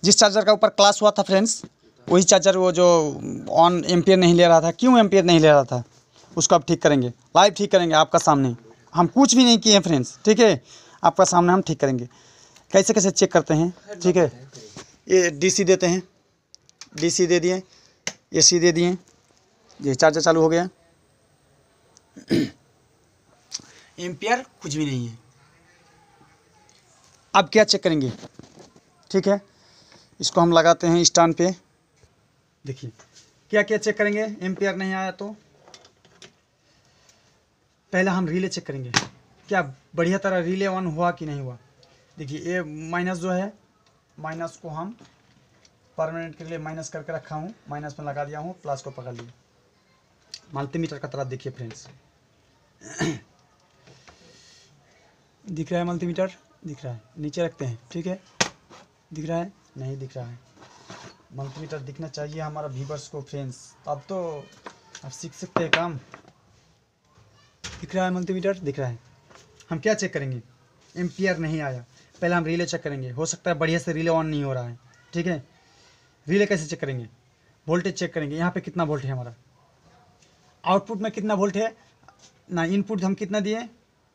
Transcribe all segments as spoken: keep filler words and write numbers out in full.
जिस चार्जर का ऊपर क्लास हुआ था फ्रेंड्स, वही चार्जर वो जो ऑन एम्पियर नहीं ले रहा था, क्यों एम्पियर नहीं ले रहा था, उसको आप ठीक करेंगे, लाइव ठीक करेंगे आपका सामने। हम कुछ भी नहीं किए हैं फ्रेंड्स, ठीक है, आपका सामने हम ठीक करेंगे। कैसे कैसे चेक करते हैं, ठीक है। ये डीसी देते हैं, डीसी दे दिए, एसी दे दिए, ये चार्जर चालू हो गया। एम्पियर कुछ भी नहीं है। अब क्या चेक करेंगे, ठीक है, इसको हम लगाते हैं स्टैंड पे। देखिए क्या क्या चेक करेंगे, एम्पियर नहीं आया तो पहले हम रिले चेक करेंगे, क्या बढ़िया तरह रिले ऑन हुआ कि नहीं हुआ। देखिए ये माइनस जो है, माइनस को हम परमानेंट के लिए माइनस करके रखा हूँ, माइनस में लगा दिया हूँ, प्लस को पकड़ लिया। मल्टीमीटर का तरह देखिए फ्रेंड्स, दिख रहा है मल्टीमीटर, दिख रहा है, नीचे रखते हैं, ठीक है, दिख रहा है, नहीं दिख रहा है। मल्टीमीटर दिखना चाहिए हमारा व्यूअर्स को फ्रेंड्स, अब तो आप सीख सकते हैं काम। दिख रहा है मल्टीमीटर, दिख रहा है। हम क्या चेक करेंगे, एम्पियर नहीं आया, पहले हम रिले चेक करेंगे, हो सकता है बढ़िया से रिले ऑन नहीं हो रहा है, ठीक है। रिले कैसे चेक करेंगे, वोल्टेज चेक करेंगे, यहाँ पे कितना वोल्ट है हमारा, आउटपुट में कितना वोल्ट है ना, इनपुट हम कितना दिए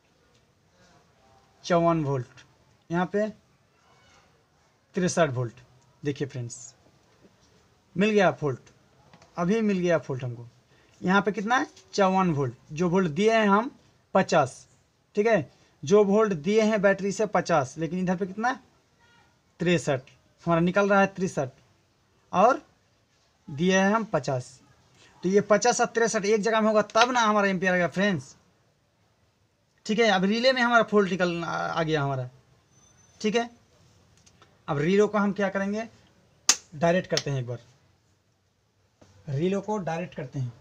चौवन वोल्ट, यहाँ पे तिरसठ वोल्ट। देखिए फ्रेंड्स मिल गया वोल्ट, अभी मिल गया वोल्ट हमको। यहाँ पे कितना है चौवन वोल्ट, जो वोल्ट दिए हैं हम पचास, ठीक है, जो वोल्ट दिए हैं बैटरी से पचास, लेकिन इधर पे कितना तिरसठ हमारा निकल रहा है, तिरसठ और दिए हैं हम पचास, तो ये पचास और तिरसठ एक जगह में होगा तब ना हमारा एम्पियर आ गया फ्रेंड्स, ठीक है। अब रिले में हमारा फॉल्ट निकल आ गया हमारा, ठीक है। अब रिले को हम क्या करेंगे, डायरेक्ट करते हैं, एक बार रिले को डायरेक्ट करते हैं।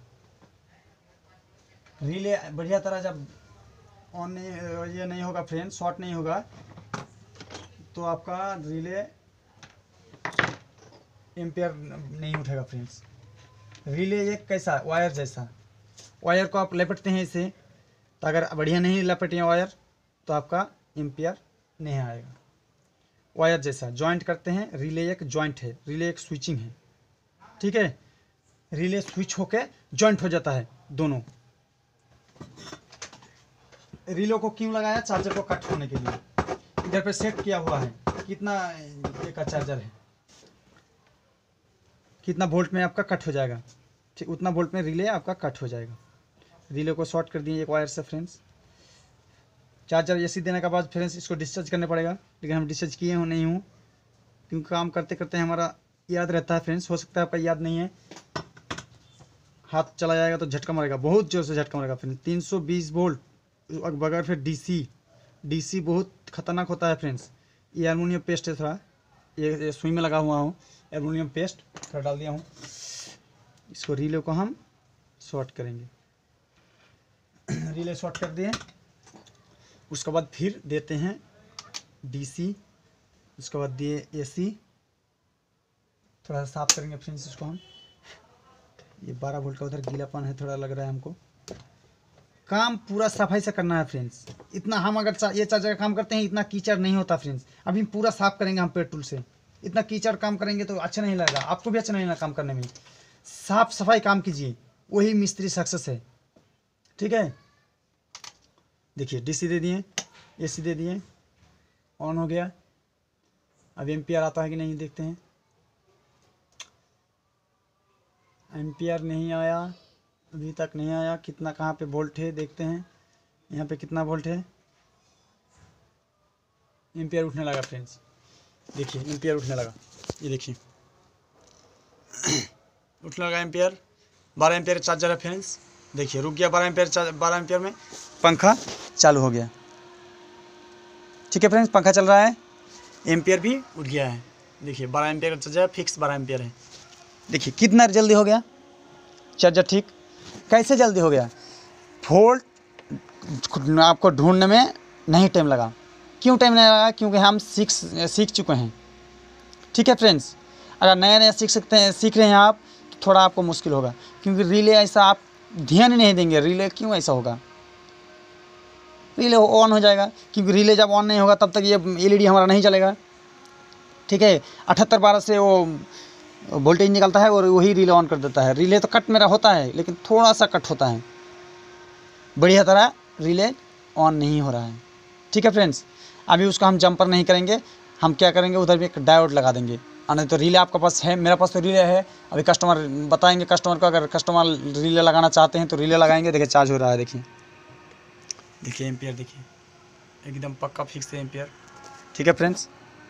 रिले बढ़िया तरह जब ऑन नहीं ये नहीं होगा फ्रेंड्स, शॉर्ट नहीं होगा, तो आपका रिले एम्पियर नहीं उठेगा फ्रेंड्स। रिले एक कैसा वायर जैसा, वायर को आप लपेटते हैं इसे, तो अगर बढ़िया नहीं लपेटे वायर तो आपका एम्पियर नहीं आएगा। वायर जैसा जॉइंट करते हैं, रिले एक जॉइंट है, रिले एक स्विचिंग है, ठीक है। रिले स्विच होके जॉइंट हो जाता है दोनों। रिले को क्यों लगाया, चार्जर को कट होने के लिए। इधर पे सेट किया हुआ है कितना ये का चार्जर है, कितना वोल्ट में आपका कट हो जाएगा, ठीक, उतना वोल्ट में रिले आपका कट हो जाएगा। रिले को शॉर्ट कर दिए एक वायर से फ्रेंड्स। चार्जर एसी देने के बाद फ्रेंड्स इसको डिस्चार्ज करने पड़ेगा, लेकिन हम डिस्चार्ज किए हूँ नहीं हूँ, क्योंकि काम करते करते हमारा याद रहता है फ्रेंड्स। हो सकता है आपका याद नहीं है, हाथ चला जाएगा तो झटका मारेगा, बहुत जोर से झटका मारेगा फ्रेंड्स। तीन सौ बीस वोल्ट बगैर फिर डीसी, डीसी बहुत खतरनाक होता है फ्रेंड्स। ये एलुमिनियम पेस्ट है, थोड़ा ये, ये सुई में लगा हुआ हूँ, एलुमिनियम पेस्ट थोड़ा डाल दिया हूँ। इसको रिले को हम शॉर्ट करेंगे, रिले शॉर्ट कर दिए, उसके बाद फिर देते हैं डीसी, उसके बाद दिए एसी। थोड़ा सा साफ करेंगे फ्रेंड्स इसको हम। ये बारह वोल्ट का उधर गीलापन है, थोड़ा लग रहा है हमको। काम पूरा सफाई से करना है फ्रेंड्स। इतना हम अगर ये चार्जर का काम करते हैं इतना कीचड़ नहीं होता फ्रेंड्स। अभी पूरा साफ करेंगे हम पेट्रोल से, इतना कीचड़ काम करेंगे तो अच्छा नहीं लगेगा, आपको भी अच्छा नहीं लगेगा काम करने में। साफ सफाई काम कीजिए, वही मिस्त्री सक्सेस है, ठीक है। देखिए डीसी दे दिए, एसी दे दिए, ऑन हो गया। अब एम्पियर आता है कि नहीं देखते हैं। एम्पियर नहीं आया, अभी तक नहीं आया। कितना कहाँ पे वोल्ट है देखते हैं, यहाँ पे कितना वोल्ट है। एम्पियर उठने लगा फ्रेंड्स, देखिए एम्पियर उठने लगा, ये देखिए उठने लगा एम्पियर। बारह एम्पियर चार्जर है फ्रेंड्स, देखिए रुक गया बारह एम्पियर, बारह एम्पियर में पंखा चालू हो गया, ठीक है फ्रेंड्स। पंखा चल रहा है, एम्पियर भी उठ गया है। देखिए बारह एम्पियर का चार्जर फिक्स बारह एम्पियर है। देखिए कितना जल्दी हो गया चार्जर ठीक। कैसे जल्दी हो गया, वोल्ट आपको ढूंढने में नहीं टाइम लगा। क्यों टाइम नहीं लगा, क्योंकि हम सीख सीख चुके हैं, ठीक है फ्रेंड्स। अगर नया नया सीख सकते हैं सीख रहे हैं आप, तो थोड़ा आपको मुश्किल होगा, क्योंकि रिले ऐसा आप ध्यान ही नहीं देंगे। रिले क्यों ऐसा होगा, रिले ऑन हो जाएगा, क्योंकि रिले जब ऑन नहीं होगा तब तक ये एलईडी हमारा नहीं चलेगा। ठीक है। अठहत्तर बारह से वो वोल्टेज निकलता है और वही रिले ऑन कर देता है। रिले तो कट मेरा होता है लेकिन थोड़ा सा कट होता है, बढ़िया तरह रिले ऑन नहीं हो रहा है, ठीक है फ्रेंड्स। अभी उसका हम जंपर नहीं करेंगे, हम क्या करेंगे उधर भी एक डायोड लगा देंगे। नहीं तो रिले आपके पास है, मेरे पास तो रिले है। अभी कस्टमर बताएंगे, कस्टमर को अगर कस्टमर रिले लगाना चाहते हैं तो रिले लगाएंगे। देखिए चार्ज हो रहा है, देखिए देखिए एम्पियर, देखिए एकदम पक्का फिक्स है एम्पियर, ठीक है फ्रेंड्स।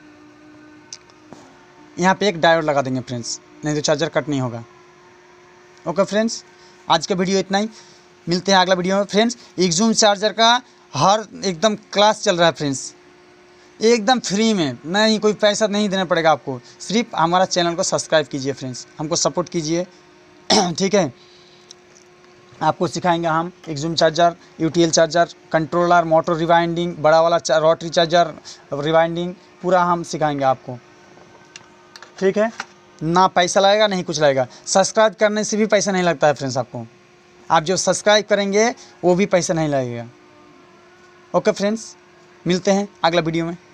यहाँ पे एक डायोड लगा देंगे फ्रेंड्स, नहीं तो चार्जर कट नहीं होगा। ओके फ्रेंड्स, आज का वीडियो इतना ही, मिलते हैं अगला वीडियो में फ्रेंड्स। एक्सूम चार्जर का हर एकदम क्लास चल रहा है फ्रेंड्स, एकदम फ्री में, नहीं कोई पैसा नहीं देना पड़ेगा आपको। सिर्फ हमारा चैनल को सब्सक्राइब कीजिए फ्रेंड्स, हमको सपोर्ट कीजिए, ठीक है। आपको सिखाएंगे हम एक्सूम charger, UTL charger, controller, motor rewinding, बड़ा वाला रोटरी चार्जर रिवाइंडिंग, पूरा हम सिखाएंगे आपको, ठीक है। ना पैसा लगेगा नहीं कुछ लगेगा, सब्सक्राइब करने से भी पैसा नहीं लगता है फ्रेंड्स। आपको आप जो सब्सक्राइब करेंगे वो भी पैसा नहीं लगेगा। ओके फ्रेंड्स, मिलते हैं अगला वीडियो में।